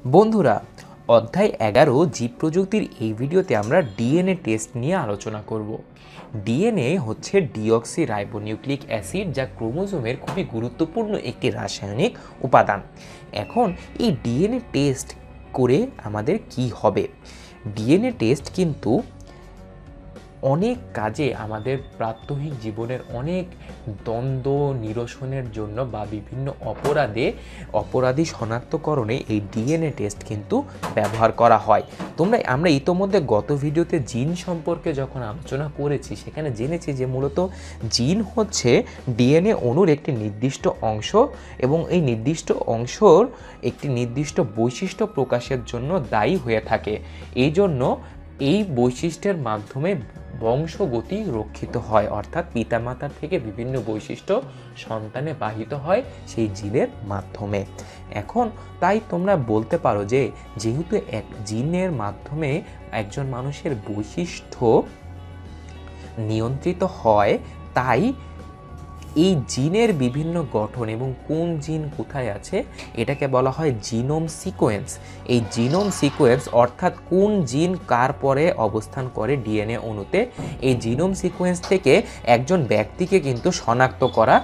বন্ধুরা, অধ্যায় 11 জীব প্রযুক্তির এই ভিডিওতে আমরা ডিএনএ টেস্ট নিয়ে আলোচনা করব। ডিএনএ হচ্ছে ডিঅক্সি রাইবোনিউক্লিক অ্যাসিড, যা ক্রোমোজোমের খুবই গুরুত্বপূর্ণ একটি রাসায়নিক উপাদান। এখন এই ডিএনএ টেস্ট করে আমাদের কি হবে? ডিএনএ টেস্ট কিন্তু অনেক কাজে আমাদের প্রাত্যহিক জীবনের অনেক দ্বন্দ্ব নিরসনের জন্য বা বিভিন্ন অপরাধী শনাক্তকরণে এই ডিএনএ টেস্ট কিন্তু ব্যবহার করা হয়। আমরা ইতোমধ্যে গত ভিডিওতে জিন সম্পর্কে যখন আলোচনা করেছি, সেখানে জেনেছি যে মূলত জিন হচ্ছে ডিএনএ অণুর একটি নির্দিষ্ট অংশ এবং এই নির্দিষ্ট অংশর একটি নির্দিষ্ট বৈশিষ্ট্য প্রকাশের জন্য দায়ী হয়ে থাকে। এই জন্য এই বৈশিষ্ট্যের মাধ্যমে বংশগতি রক্ষিত হয়, অর্থাৎ পিতামাতার থেকে বিভিন্ন বৈশিষ্ট্য সন্তানে বাহিত হয় সেই জিনের মাধ্যমে। এখন তাই তোমরা বলতে পারো যে যেহেতু এক জিনের মাধ্যমে একজন মানুষের বৈশিষ্ট্য নিয়ন্ত্রিত হয়, তাই এই জিনের বিভিন্ন গঠন এবং কোন জিন কোথায় আছে এটাকে বলা হয় জিনোম সিকোয়েন্স। এই জিনোম সিকোয়েন্স অর্থাৎ কোন জিন কার পরে অবস্থান করে ডিএনএ অণুতে, এই জিনোম সিকোয়েন্স থেকে একজন ব্যক্তিকে কিন্তু শনাক্ত করা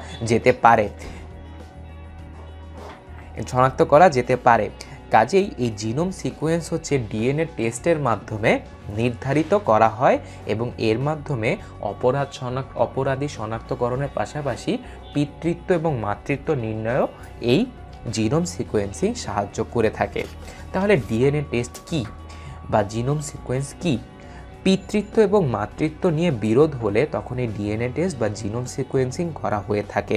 যেতে পারে। কাজেই এই জিনোম সিকোয়েন্স হচ্ছে ডিএনএ টেস্টের মাধ্যমে নির্ধারিত করা হয় এবং এর মাধ্যমে অপরাধী শনাক্তকরণের পাশাপাশি পিতৃত্ব এবং মাতৃত্ব নির্ণয়ও এই জিনোম সিকোয়েন্সিং সাহায্য করে থাকে। তাহলে ডিএনএ টেস্ট কি বা জিনোম সিকোয়েন্স কি? পিতৃত্ব এবং মাতৃত্ব নিয়ে বিরোধ হলে তখন এই ডিএনএ টেস্ট বা জিনোম সিকোয়েন্সিং করা হয়ে থাকে।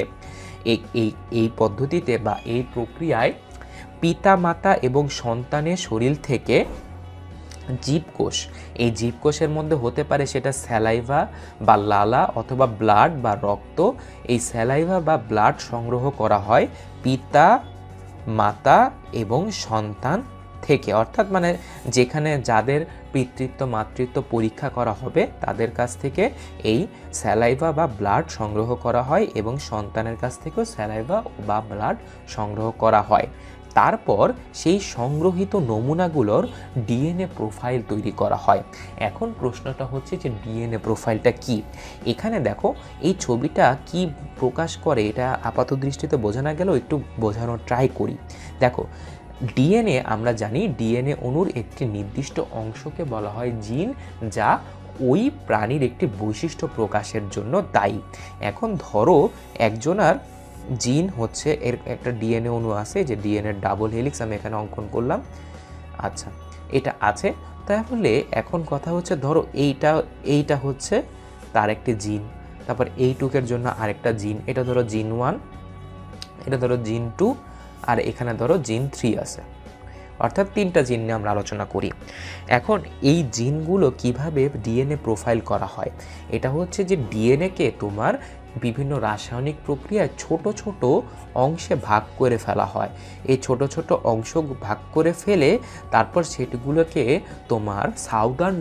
এই পদ্ধতিতে বা এই প্রক্রিয়ায় পিতা মাতা এবং সন্তানের শরীর থেকে জীবকোষ, এই জীবকোষের মধ্যে হতে পারে সেটা স্যালাইভা বা লালা অথবা ব্লাড বা রক্ত, এই স্যালাইভা বা ব্লাড সংগ্রহ করা হয় পিতা মাতা এবং সন্তান থেকে, অর্থাৎ যেখানে যাদের পিতৃত্ব মাতৃত্ব পরীক্ষা করা হবে তাদের কাছ থেকে এই স্যালাইভা বা ব্লাড সংগ্রহ করা হয় এবং সন্তানের কাছ থেকেও স্যালাইভা বা ব্লাড সংগ্রহ করা হয়। তারপর সেই সংগ্রহিত নমুনাগুলোর ডিএনএ প্রোফাইল তৈরি করা হয়। এখন প্রশ্নটা হচ্ছে যে ডিএনএ প্রোফাইলটা কি? এখানে দেখো এই ছবিটা কি প্রকাশ করে এটা আপাত দৃষ্টিতে বোঝা না গেলেও একটু বোঝানোর ট্রাই করি। দেখো, ডিএনএ আমরা জানি ডিএনএ অণুর একটি নির্দিষ্ট অংশকে বলা হয় জিন, যা ওই প্রাণীর একটি বৈশিষ্ট্য প্রকাশের জন্য দায়ী। এখন ধরো একজনার জিন হচ্ছে, এর একটা ডিএনএ অণু আছে যে ডিএনএ ডাবল হেলিক্স আমি এখানে অঙ্কন করলাম, আচ্ছা এটা আছে। তাহলে এখন কথা হচ্ছে ধরো এইটা হচ্ছে তার একটি জিন, তারপর এইটুকের জন্য আরেকটা জিন, এটা ধরো জিন 1, এটা ধরো জিন 2, আর এখানে ধরো জিন 3 আছে, অর্থাৎ 3টা জিন নিয়ে আমরা আলোচনা করি। এখন এই জিনগুলো কিভাবে ডিএনএ প্রোফাইল করা হয়? এটা হচ্ছে যে ডিএনএকে তোমার বিভিন্ন রাসায়নিক প্রক্রিয়ায় ছোট ছোট অংশে ভাগ করে ফেলা হয়। এই ছোট ছোট অংশ ভাগ করে ফেলে তারপর সেগুলোকে তোমার সাউদার্ন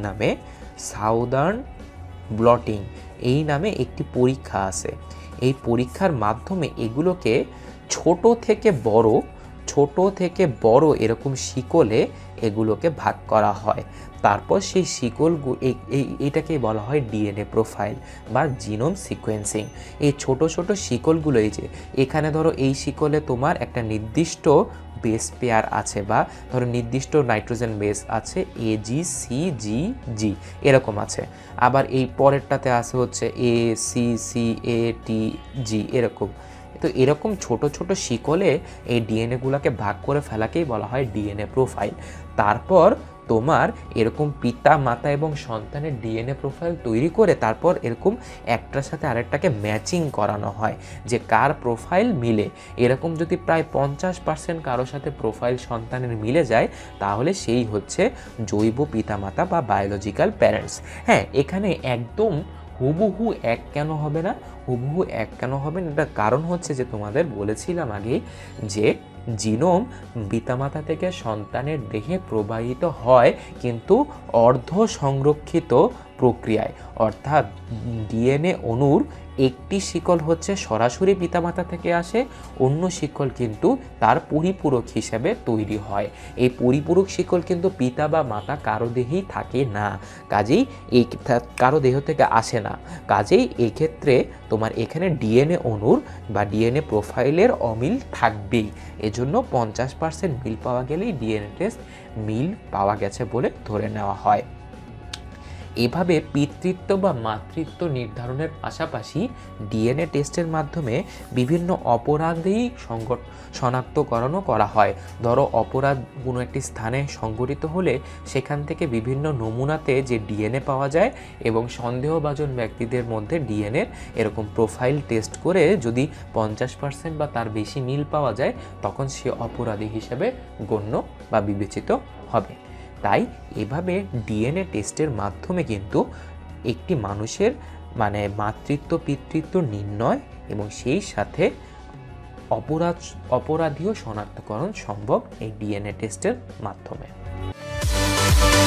ব্লটিং এই নামে একটি পরীক্ষা আছে। এই পরীক্ষার মাধ্যমে এগুলোকে ছোট থেকে বড় এরকম শিকলে এগুলোকে ভাগ করা হয়। তারপর সেই এটাকেই বলা হয় ডিএনএ প্রোফাইল বা জিনোম সিকোয়েন্সিং। এই ছোট শিকলগুলো, এই যে এখানে ধরো এই শিকলে তোমার একটা নির্দিষ্ট বেস পেয়ার আছে বা ধরো নির্দিষ্ট নাইট্রোজেন বেস আছে AGCGG এরকম আছে, আবার এই পরেরটাতে আছে হচ্ছে ACCATG এরকম। তো এরকম ছোট শিকলে এই ডিএনএগুলোকে ভাগ করে ফেলাকেই বলা হয় ডিএনএ প্রোফাইল। তারপর তোমার এরকম পিতা মাতা এবং সন্তানের ডিএনএ প্রোফাইল তৈরি করে তারপর এরকম একটার সাথে আরেকটাকে ম্যাচিং করানো হয় যে কার প্রোফাইল মিলে। এরকম যদি প্রায় 50% কারোর সাথে প্রোফাইল সন্তানের মিলে যায় তাহলে সেই হচ্ছে জৈব পিতামাতা বা বায়োলজিক্যাল প্যারেন্টস। হ্যাঁ, এখানে একদম হুবহু এক কেন হবে না? এটার কারণ হচ্ছে যে তোমাদের বলেছিলাম আগে যে জিনোম পিতামাতা থেকে সন্তানের দেহে প্রবাহিত হয়, কিন্তু অর্ধ সংরক্ষিত প্রক্রিয়ায়, অর্থাৎ ডিএনএ অণুর একটি শিকল হচ্ছে সরাসরি পিতামাতা থেকে আসে, অন্য শিকল কিন্তু তার পরিপূরক হিসেবে তৈরি হয়। এই পরিপূরক শিকল কিন্তু পিতা বা মাতা কারো দেহেই থাকে না, কাজেই এই কারো দেহ থেকে আসে না। কাজেই এক্ষেত্রে তোমার এখানে ডিএনএ অণুর বা ডিএনএ প্রোফাইলের অমিল থাকবেই। এজন্য 50% মিল পাওয়া গেলেই ডিএনএ টেস্ট মিল পাওয়া গেছে বলে ধরে নেওয়া হয়। এভাবে পিতৃত্ব বা মাতৃত্ব নির্ধারণের পাশাপাশি ডিএনএ টেস্টের মাধ্যমে বিভিন্ন অপরাধী শনাক্তকরণও করা হয়। ধরো অপরাধ কোনো একটি স্থানে সংঘটিত হলে সেখান থেকে বিভিন্ন নমুনাতে যে ডিএনএ পাওয়া যায় এবং সন্দেহভাজন ব্যক্তিদের মধ্যে ডিএনএর এরকম প্রোফাইল টেস্ট করে যদি 50% বা তার বেশি মিল পাওয়া যায় তখন সে অপরাধী হিসেবে গণ্য বা বিবেচিত হবে। তাই এভাবে ডিএনএ টেস্টের মাধ্যমে কিন্তু একটি মানুষের মাতৃত্ব পিতৃত্ব নির্ণয় এবং সেই সাথে অপরাধীও শনাক্তকরণ সম্ভব এই ডিএনএ টেস্টের মাধ্যমে।